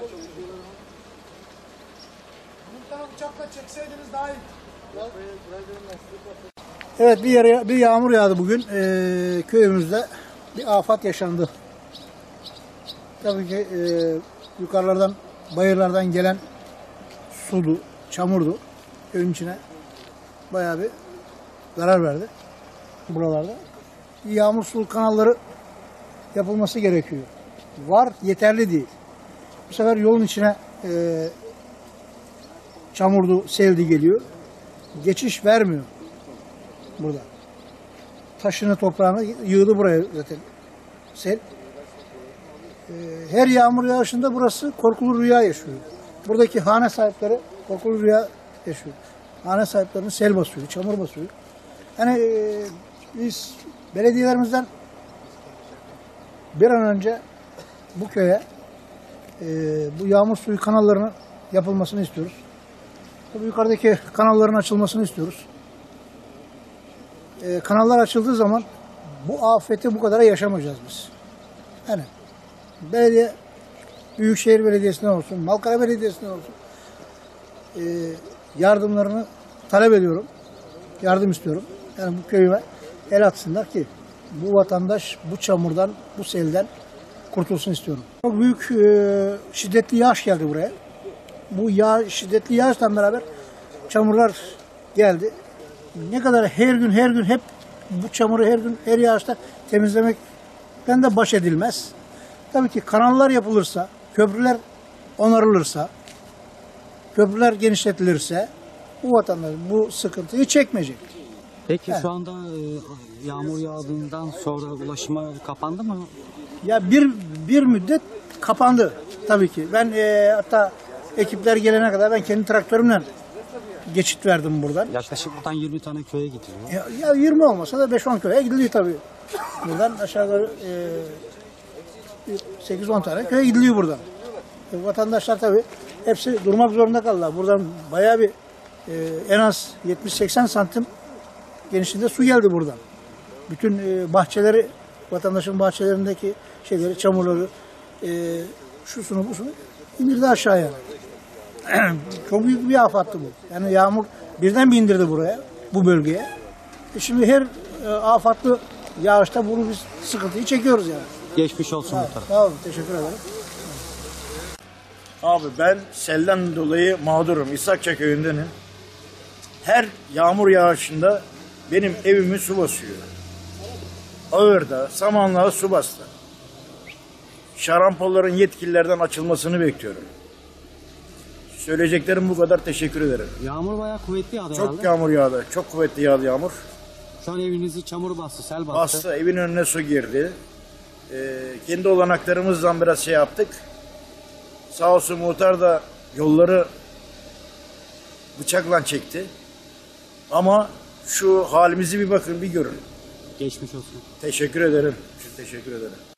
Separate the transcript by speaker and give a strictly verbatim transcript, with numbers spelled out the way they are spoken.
Speaker 1: Uçakla çekseydiniz daha iyi.
Speaker 2: Evet, bir yere bir yağmur yağdı bugün. Ee, köyümüzde bir afat yaşandı. Tabii ki e, yukarılardan, bayırlardan gelen sudu, çamurdu. Köyün içine bayağı bir zarar verdi buralarda. Yağmur su kanalları yapılması gerekiyor. Var, yeterli değil. Bu sefer yolun içine e, çamurdu, seldi geliyor. Geçiş vermiyor burada. Taşını, toprağını yığdı buraya zaten sel. E, her yağmur yağışında burası korkulu rüya yaşıyor. Buradaki hane sahipleri korkulu rüya yaşıyor. Hane sahiplerini sel basıyor, çamur basıyor. Yani e, biz belediyelerimizden bir an önce bu köye e, bu yağmur suyu kanallarının yapılmasını istiyoruz. Tabii yukarıdaki kanalların açılmasını istiyoruz. E, kanallar açıldığı zaman bu afeti bu kadar yaşamayacağız biz. Yani belediye, Büyükşehir Belediyesi'nden olsun, Malkara Belediyesi'nden olsun e, yardımlarını talep ediyorum. Yardım istiyorum. Yani bu köyüme el atsınlar ki bu vatandaş bu çamurdan, bu selden kurtulsun istiyorum. Çok büyük e, şiddetli yağış geldi buraya. Bu yağ, şiddetli yağışla beraber çamurlar geldi. Ne kadar her gün her gün hep bu çamuru her gün her yağışta temizlemekten de baş edilmez. Tabii ki kanallar yapılırsa, köprüler onarılırsa, köprüler genişletilirse bu vatandaş bu sıkıntıyı çekmeyecek.
Speaker 3: Peki
Speaker 2: Evet.
Speaker 3: Şu anda e, yağmur yağdığından sonra ulaşıma kapandı mı?
Speaker 2: Ya bir bir müddet kapandı tabii ki. Ben e, hatta ekipler gelene kadar ben kendi traktörümle geçit verdim buradan.
Speaker 3: Yaklaşık buradan yirmi tane köye gidiyor.
Speaker 2: Ya, ya yirmi olmasa da beş on köye gidiliyor tabii. Buradan aşağı yukarı e, sekiz on tane köye gidiliyor buradan. E, vatandaşlar tabii hepsi durmak zorunda kaldılar. Buradan bayağı bir e, en az yetmiş seksen santim genişliğinde su geldi buradan. Bütün e, bahçeleri, vatandaşın bahçelerindeki şeyleri, çamurları, e, şusunu busunu indirdi aşağıya. Çok büyük bir afattı bu. Yani yağmur birden bir indirdi buraya, bu bölgeye. E şimdi her e, afatlı yağışta bunu biz sıkıntıyı çekiyoruz yani.
Speaker 3: Geçmiş olsun
Speaker 2: Ha,
Speaker 3: muhtarım.
Speaker 2: sağ olun, teşekkür ederim.
Speaker 1: Abi ben selden dolayı mağdurum. İshakça köyündenim. Her yağmur yağışında benim evimi su basıyor. Ağırda, Samanlığa su bastı. Şarampolların yetkililerden açılmasını bekliyorum. Söyleyeceklerim bu kadar. Teşekkür ederim.
Speaker 3: Yağmur bayağı kuvvetli yağdı
Speaker 1: Çok
Speaker 3: herhalde.
Speaker 1: yağmur yağdı. Çok kuvvetli yağdı yağmur.
Speaker 3: Şu an evinizi çamur bastı, sel bastı.
Speaker 1: Bastı, evin önüne su girdi. Ee, kendi olanaklarımızdan biraz şey yaptık. Sağ olsun muhtar da yolları bıçakla çekti. Ama şu halimizi bir bakın, bir görün.
Speaker 3: Geçmiş olsun.
Speaker 1: Teşekkür ederim. Teşekkür ederim.